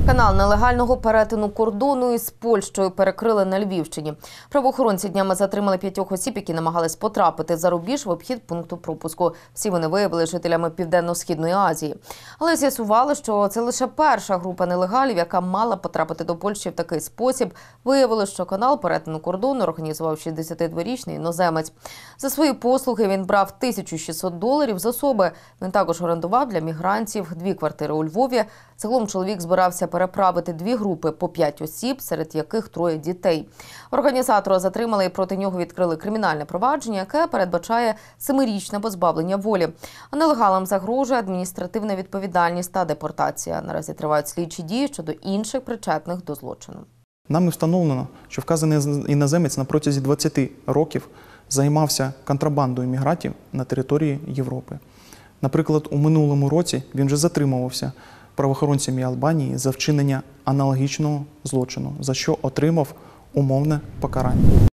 Канал нелегального перетину кордону із Польщею перекрили на Львівщині. Правоохоронці днями затримали 5 осіб, які намагались потрапити за рубіж в обхід пункту пропуску. Всі вони виявилися жителями Південно-Східної Азії. Але з'ясували, що це лише перша група нелегалів, яка мала потрапити до Польщі в такий спосіб. Виявилося, що канал перетину кордону організував 62-річний іноземець. За свої послуги він брав $1600 з особи. Він також орендував для мігрантів 2 квартири у Львові. Загалом чоловік збирався переправити 2 групи по 5 осіб, серед яких 3 дітей. Організатора затримали і проти нього відкрили кримінальне провадження, яке передбачає 7-річне позбавлення волі. А нелегалам загрожує адміністративна відповідальність та депортація. Наразі тривають слідчі дії щодо інших причетних до злочину. Нами встановлено, що вказаний іноземець на протязі 20 років займався контрабандою мігрантів на території Європи. Наприклад, у минулому році він вже затримувався правоохоронцями Албанії за вчинення аналогічного злочину, за що отримав умовне покарання.